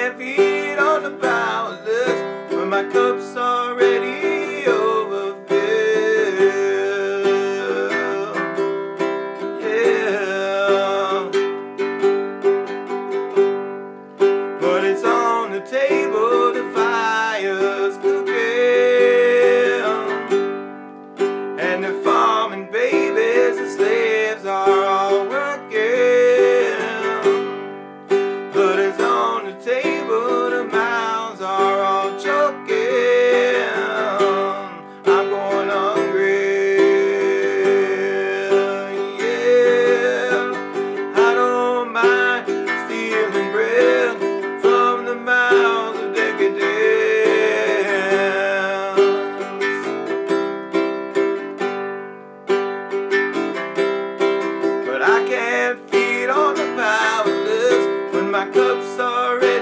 can't feed on the powerless when my cup's already overfilled. Yeah, but it's on the table, the fire's cooking, and the farming babies, the slaves are all working. But it's on the table, the mouths are all choking. I'm going hungry, yeah. I don't mind stealing bread from the mouths of decadence, but I can't feed on the powerless when my cup's already